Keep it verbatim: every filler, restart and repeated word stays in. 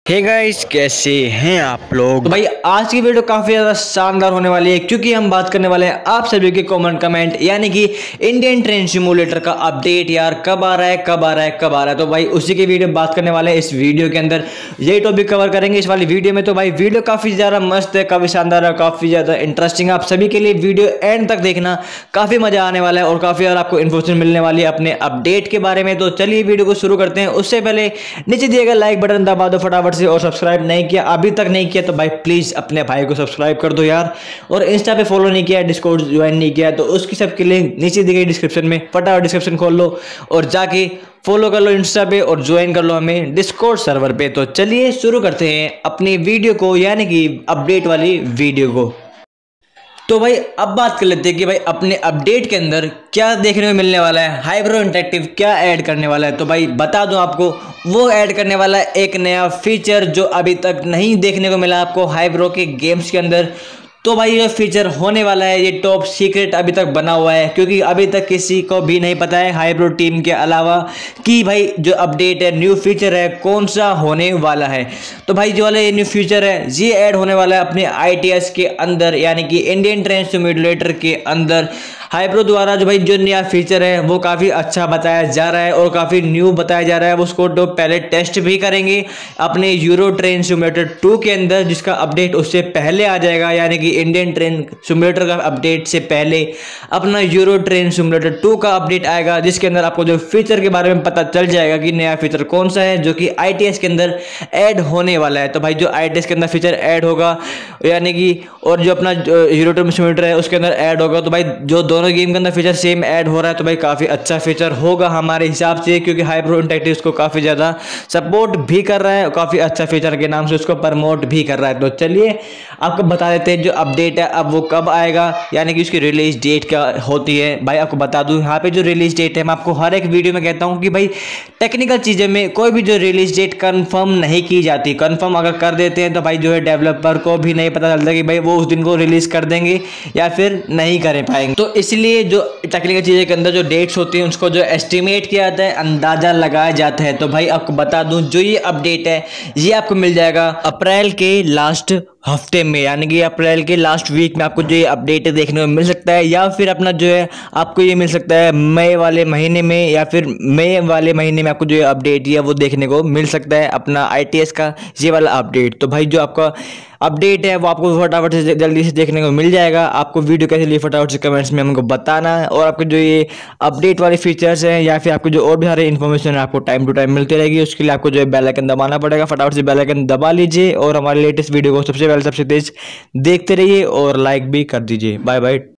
Hey guys, कैसे हैं आप लोग। तो भाई आज की वीडियो काफी ज्यादा शानदार होने वाली है क्योंकि हम बात करने वाले हैं आप सभी के कॉमन कमेंट यानी कि इंडियन ट्रेन सिमुलेटर का अपडेट। यार कब आ रहा है कब आ रहा है कब आ रहा है तो भाई उसी की वीडियो बात करने वाले हैं इस वीडियो के अंदर। यही टॉपिक कवर करेंगे इस वाली वीडियो में। तो भाई वीडियो काफी ज्यादा मस्त है, काफी शानदार है, काफी ज्यादा इंटरेस्टिंग है। आप सभी के लिए वीडियो एंड तक देखना, काफी मजा आने वाला है और काफी ज्यादा आपको इन्फॉर्मेशन मिलने वाली है अपने अपडेट के बारे में। तो चलिए वीडियो को शुरू करते हैं। उससे पहले नीचे दिए गए लाइक बटन दबा दो फटाफट से, और सब्सक्राइब नहीं किया अभी तक नहीं किया तो भाई प्लीज अपने भाई को सब्सक्राइब कर दो यार। और इंस्टा पे फॉलो नहीं किया, डिस्कॉर्ड ज्वाइन नहीं किया तो उसकी सबके लिंक नीचे दी गई डिस्क्रिप्शन में, फटाफट डिस्क्रिप्शन खोल लो और जाके फॉलो कर लो इंस्टा पे और ज्वाइन कर लो हमें डिस्कॉर्ड सर्वर पे। तो चलिए शुरू करते हैं अपनी वीडियो को यानी कि अपडेट वाली वीडियो को। तो भाई अब बात कर लेते हैं कि भाई अपने अपडेट के अंदर क्या देखने को मिलने वाला है। हाइब्रो इंटरेक्टिव क्या ऐड करने वाला है तो भाई बता दूं आपको, वो ऐड करने वाला है एक नया फीचर जो अभी तक नहीं देखने को मिला आपको हाइब्रो के गेम्स के अंदर। तो भाई ये फीचर होने वाला है, ये टॉप सीक्रेट अभी तक बना हुआ है क्योंकि अभी तक किसी को भी नहीं पता है हाइब्रो टीम के अलावा कि भाई जो अपडेट है, न्यू फीचर है, कौन सा होने वाला है। तो भाई जो वाला ये न्यू फीचर है ये ऐड होने वाला है अपने आई टी एस के अंदर यानी कि इंडियन ट्रेन सिमुलेटर के अंदर। हाइब्रो द्वारा जो भाई जो नया फीचर है वो काफ़ी अच्छा बताया जा रहा है और काफ़ी न्यू बताया जा रहा है। उसको तो पहले टेस्ट भी करेंगे अपने यूरो ट्रेन सिमुलेटर टू के अंदर, जिसका अपडेट उससे पहले आ जाएगा यानी कि इंडियन ट्रेन सिमुलेटर का अपडेट से पहले अपना यूरो ट्रेन सिमुलेटर टू का अपडेट आएगा, जिसके अंदर आपको जो फीचर के बारे में पता चल जाएगा कि नया फीचर कौन सा है जो कि आई टी एस के अंदर ऐड होने वाला है। तो भाई जो आई टी एस के अंदर फीचर ऐड होगा यानी कि और जो अपना यूरो ट्रेन सिमुलेटर है उसके अंदर ऐड होगा, तो भाई जो दोनों गेम के अंदर फीचर सेम ऐड हो रहा है तो भाई काफ़ी अच्छा फीचर होगा हमारे हिसाब से, क्योंकि हाइब्रो इंटरेक्टिव उसको काफ़ी ज़्यादा सपोर्ट भी कर रहा है, काफ़ी अच्छा फीचर के नाम से उसको प्रमोट भी कर रहा है। तो चलिए आपको बता देते हैं जो अपडेट है अब वो कब आएगा यानी कि उसकी रिलीज डेट क्या होती है। भाई आपको बता दूं यहाँ पे जो रिलीज डेट है, मैं आपको हर एक वीडियो में कहता हूँ कि भाई टेक्निकल चीज़ें में कोई भी जो रिलीज डेट कंफर्म नहीं की जाती। कंफर्म अगर कर देते हैं तो भाई जो है डेवलपर को भी नहीं पता चलता कि भाई वो उस दिन को रिलीज कर देंगे या फिर नहीं कर पाएंगे। तो इसलिए जो टेक्निकल चीज़ें के अंदर जो डेट्स होती हैं उसको जो एस्टिमेट किया जाता है, अंदाजा लगाया जाता है। तो भाई आपको बता दूं जो ये अपडेट है ये आपको मिल जाएगा अप्रैल के लास्ट हफ्ते में यानी कि अप्रैल के लास्ट वीक में आपको जो ये अपडेट देखने को मिल सकता है, या फिर अपना जो है आपको ये मिल सकता है मई वाले महीने में, या फिर मई वाले महीने में आपको जो अपडेट है वो देखने को मिल सकता है अपना आई टी एस का ये वाला अपडेट। तो भाई जो आपका अपडेट है वो आपको फटाफट से जल्दी से देखने को मिल जाएगा। आपको वीडियो कैसे लिए फटाफट से कमेंट्स में हमको बताना है, और आपको जो ये अपडेट वाले फीचर्स हैं या फिर आपको जो और भी सारे इन्फॉर्मेशन है आपको टाइम टू टाइम मिलती रहेगी। उसके लिए आपको जो है बेल आइकन दबाना पड़ेगा, फटाफट से बेल आइकन दबा लीजिए और हमारे लेटेस्ट वीडियो को सबसे पहले सबसे तेज देखते रहिए और लाइक भी कर दीजिए। Bye bye.